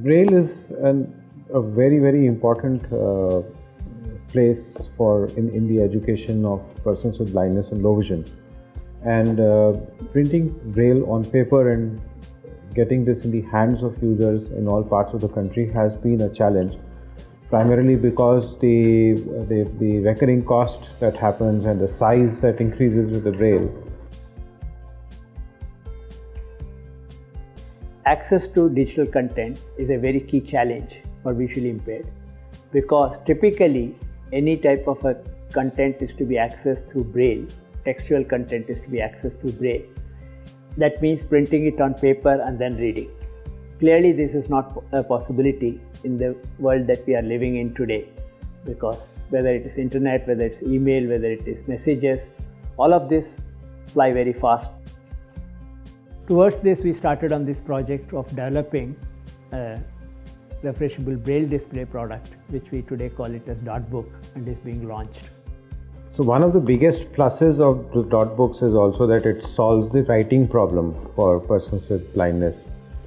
Braille is a very, very important place in the education of persons with blindness and low vision. And printing Braille on paper and getting this in the hands of users in all parts of the country has been a challenge, primarily because the recurring cost that happens and the size that increases with the Braille. Access to digital content is a very key challenge for visually impaired, because typically any type of a content is to be accessed through Braille. Textual content is to be accessed through Braille. That means printing it on paper and then reading. Clearly this is not a possibility in the world that we are living in today, because whether it is internet, whether it's email, whether it is messages, all of this fly very fast. Towards this, we started on this project of developing a refreshable Braille display product, which we today call it as DotBook, and is being launched. So one of the biggest pluses of the DotBooks is also that it solves the writing problem for persons with blindness.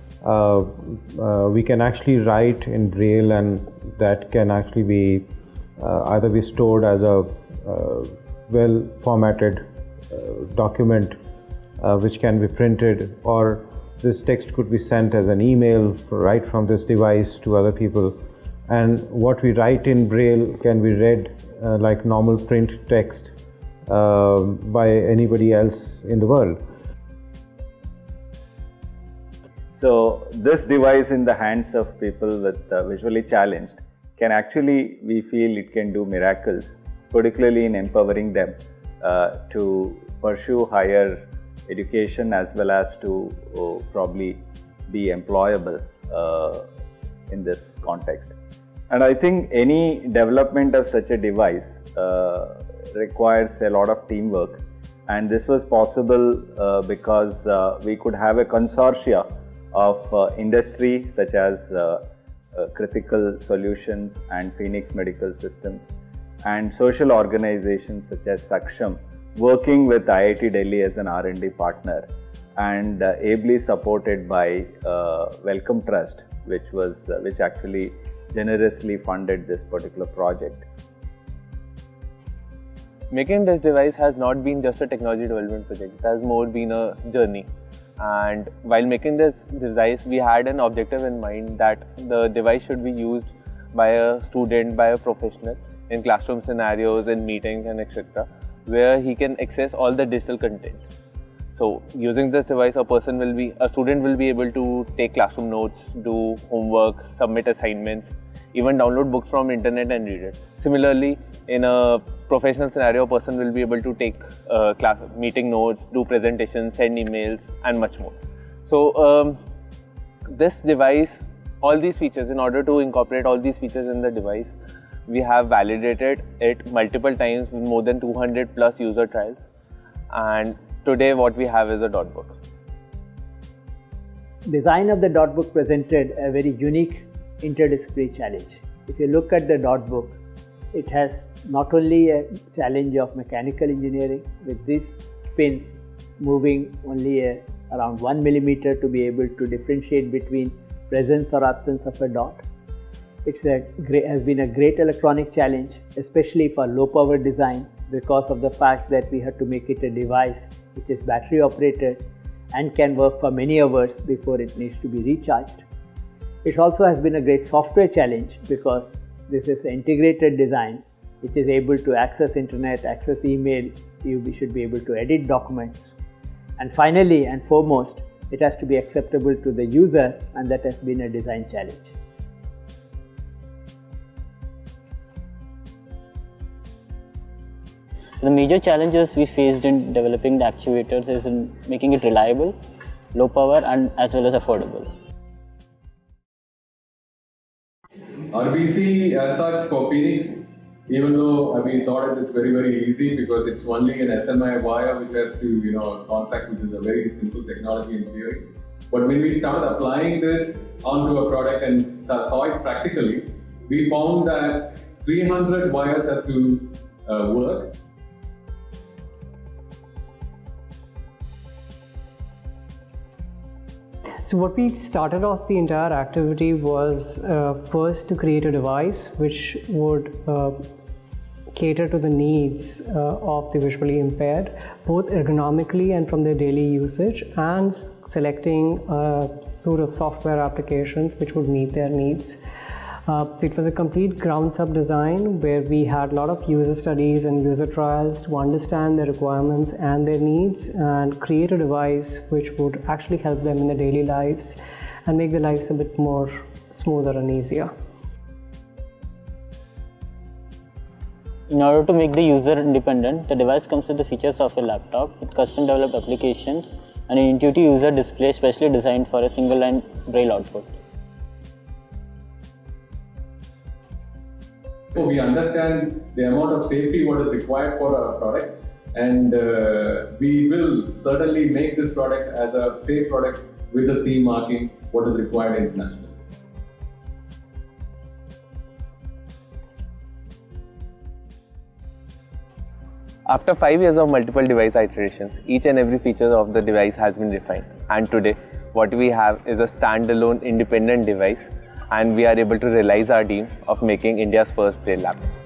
We can actually write in Braille, and that can actually be either be stored as a well formatted document which can be printed, or this text could be sent as an email right from this device to other people. And what we write in Braille can be read like normal print text by anybody else in the world. So this device in the hands of people with visually challenged can actually, we feel it can do miracles, particularly in empowering them to pursue higher education as well as to probably be employable in this context. And I think any development of such a device requires a lot of teamwork, and this was possible because we could have a consortia of industry such as Kritikal Solutions and Phoenix Medical Systems, and social organizations such as Saksham, working with IIT Delhi as an R&D partner, and ably supported by Welcome Trust, which actually generously funded this particular project. Making this device has not been just a technology development project, it has more been a journey. And while making this device, we had an objective in mind that the device should be used by a student, by a professional in classroom scenarios, in meetings and etc., where he can access all the digital content. So using this device, a student will be able to take classroom notes, do homework, submit assignments, even download books from internet and read it. Similarly, in a professional scenario, a person will be able to take class meeting notes, do presentations, send emails, and much more. So this device, all these features, in order to incorporate all these features in the device, we have validated it multiple times with more than 200 plus user trials, and today what we have is a DotBook. Design of the DotBook presented a very unique interdisciplinary challenge. If you look at the DotBook, it has not only a challenge of mechanical engineering with these pins moving only around 1 millimeter to be able to differentiate between presence or absence of a dot. It has been a great electronic challenge, especially for low power design, because of the fact that we had to make it a device which is battery operated and can work for many hours before it needs to be recharged. It also has been a great software challenge, because this is an integrated design which is able to access internet, access email, you should be able to edit documents. And finally and foremost, it has to be acceptable to the user, and that has been a design challenge. The major challenges we faced in developing the actuators is in making it reliable, low power, and as well as affordable. RBC as such for Phoenix, even though we thought it is very, very easy because it's only an SMI wire which has to contact, which is a very simple technology in theory. But when we started applying this onto a product and saw it practically, we found that 300 wires have to work. So what we started off the entire activity was first to create a device which would cater to the needs of the visually impaired, both ergonomically and from their daily usage, and selecting a sort of software applications which would meet their needs. So it was a complete ground-up design where we had a lot of user studies and user trials to understand their requirements and their needs and create a device which would actually help them in their daily lives and make their lives a bit more smoother and easier. In order to make the user independent, the device comes with the features of a laptop with custom developed applications and an intuitive user display specially designed for a single line Braille output. So we understand the amount of safety what is required for our product, and we will certainly make this product as a safe product with the CE marking what is required internationally. After 5 years of multiple device iterations, each and every feature of the device has been refined, and today what we have is a standalone independent device, and we are able to realize our dream of making India's first Braille laptop.